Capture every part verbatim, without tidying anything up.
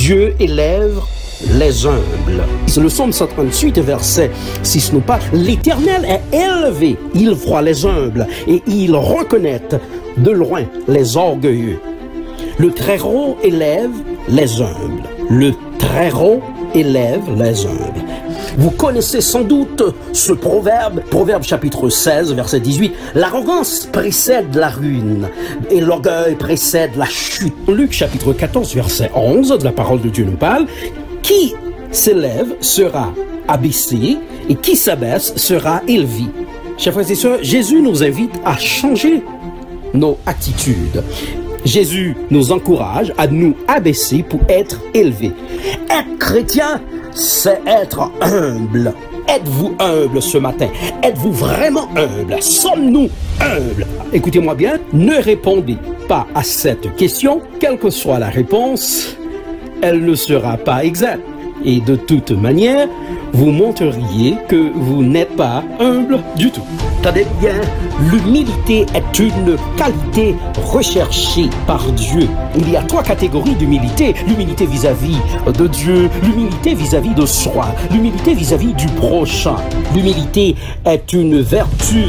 Dieu élève les humbles. C'est le psaume cent trente-huit, verset six nous parle. L'Éternel est élevé, il voit les humbles et il reconnaît de loin les orgueilleux. Le Très-Haut élève les humbles. Le Très-Haut élève les humbles. Vous connaissez sans doute ce proverbe, proverbe chapitre seize, verset dix-huit. L'arrogance précède la ruine et l'orgueil précède la chute. Luc chapitre quatorze, verset onze, de la parole de Dieu nous parle. Qui s'élève sera abaissé et qui s'abaisse sera élevé. Chers frères et sœurs, Jésus nous invite à changer nos attitudes. Jésus nous encourage à nous abaisser pour être élevés. Être chrétien, c'est être humble. Êtes-vous humble ce matin? Êtes-vous vraiment humble? Sommes-nous humbles? Écoutez-moi bien, ne répondez pas à cette question, quelle que soit la réponse. Elle ne sera pas exacte. Et de toute manière, vous montreriez que vous n'êtes pas humble du tout. Tenez bien, l'humilité est une qualité recherchée par Dieu. Il y a trois catégories d'humilité. L'humilité vis-à-vis de Dieu, l'humilité vis-à-vis de soi, l'humilité vis-à-vis du prochain. L'humilité est une vertu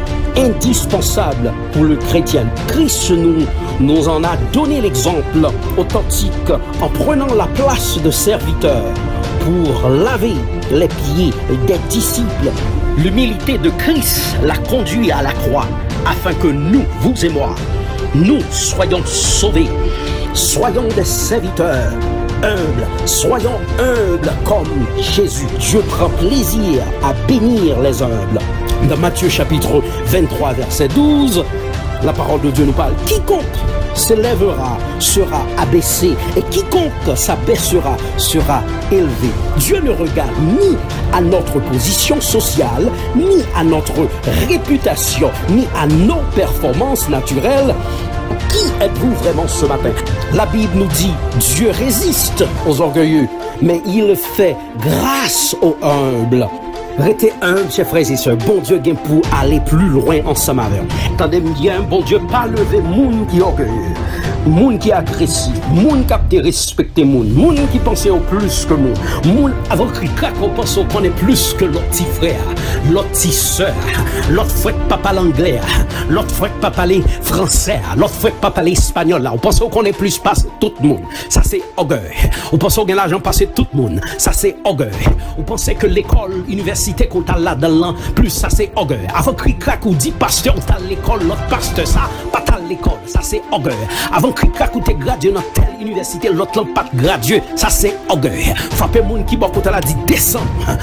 indispensable pour le chrétien. Christ nous, nous en a donné l'exemple authentique en prenant la place de serviteur pour laver les pieds des disciples. L'humilité de Christ l'a conduit à la croix afin que nous, vous et moi, nous soyons sauvés. Soyons des serviteurs humbles, soyons humbles comme Jésus. Dieu prend plaisir à bénir les humbles. Dans Matthieu chapitre vingt-trois, verset douze, la parole de Dieu nous parle. Quiconque s'élèvera sera abaissé et quiconque s'abaissera sera élevé. Dieu ne regarde ni à notre position sociale, ni à notre réputation, ni à nos performances naturelles. Qui êtes-vous vraiment ce matin? La Bible nous dit, Dieu résiste aux orgueilleux, mais il fait grâce aux humbles. Restez humble, chers frères et sœurs. Bon Dieu gagne pour aller plus loin ensemble avec. Attendez bien, bon Dieu pas lever moun qui orgueilleux, moun qui agressif, moun qui a respecté moun, moun qui pense au plus que moun, moun avant qu'il craque on pense qu'on est plus que l'autre petit frère, l'autre petit sœur, l'autre frère pas parler anglais, l'autre frère pas parler français, l'autre frère pas parler espagnol là. On pense qu'on est plus passe tout le monde. Ça c'est orgueil. On pense qu'on a l'argent passer tout le monde. Ça c'est orgueil. On pensait que l'école universitaire qu'on t'a là dans plus ça c'est orgueil. Avant qu'il craque ou dit pasteur on t'a l'école, l'autre pasteur ça pas t'a l'école, ça c'est orgueil. Avant qu'il craque ou t'es gradué dans telle université, l'autre pas gradué, ça c'est orgueil. Frappez moun qui bon côté là dit descend.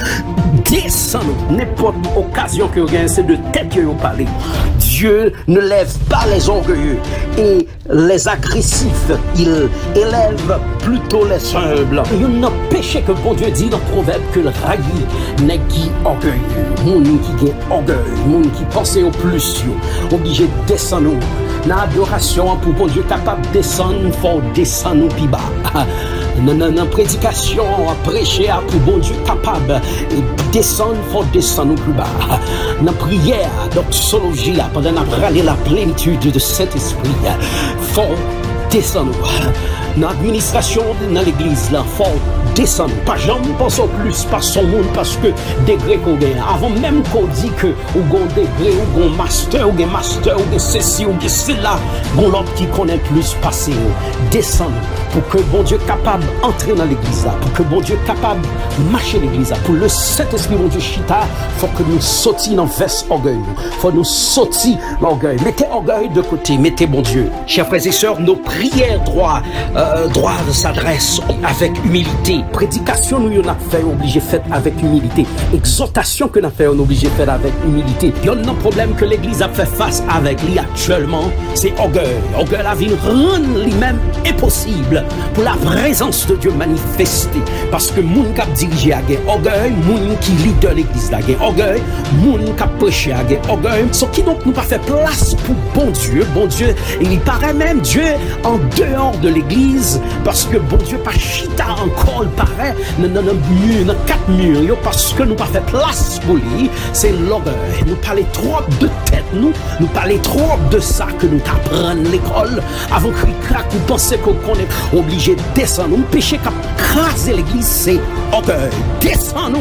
Descend n'importe occasion que vous gagnez, c'est de tête que vous parlez. Dieu ne lève pas les orgueilleux et les agressifs, il élève plutôt les humbles. Il y a un péché que bon Dieu dit dans le proverbe que le raillé n'est qui orgueilleux. Moun qui gagne orgueil, moun qui pense au plus, obligé de descendre dans l'adoration pour bon Dieu capable de descendre, il faut descendre plus bas. Dans la prédication, à prêcher pour bon Dieu capable de descendre, il faut descendre plus bas. Dans la prière, doxologie, pendant la la plénitude de cet esprit, il faut descendre. Dans l'administration, dans l'église, il faut descendre. Pas jamais penser au plus par son monde parce que degré qu'on gagne. Avant même qu'on dit que ou gon degré, ou gon master, ou gon master, ou gon ceci, ou gon cela, gon l'autre qui connaît plus passer. Descendre pour que bon Dieu capable d'entrer dans l'église là, pour que bon Dieu capable de marcher l'église là, pour le Saint-Esprit bon Dieu chita, faut que nous sortions dans veste orgueil. Faut nous sortir l'orgueil. Mettez orgueil de côté, mettez bon Dieu. Chers frères et sœurs, nos prières droit, euh, droit s'adressent avec humilité. Prédication, nous y en a fait obligé fait avec humilité. Exhortation que nous avons fait obligé fait avec humilité. Il y a un problème que l'église a fait face avec lui actuellement, c'est orgueil. Orgueil la vie rend lui-même impossible pour la présence de Dieu manifestée. Parce que moun qui a dirigé a gagné orgueil, moun qui leader l'église a gagné orgueil, moun qui a prêché a gagné orgueil. Ce qui donc nous pas fait place pour bon Dieu. Bon Dieu, il paraît même Dieu en dehors de l'église. l'église, parce que bon Dieu, pas chita encore, paraît, dans nos murs, dans quatre murs, parce que nous pas fait place pour lui, c'est l'orgueil. Nous parlons trop de tête, nous, nous parlons trop de ça que nous t'apprenons l'école, avant que craque, nous pensons qu'on est obligé de descendre. Nous péché qu'à craser l'église, c'est orgueil. Descends-nous.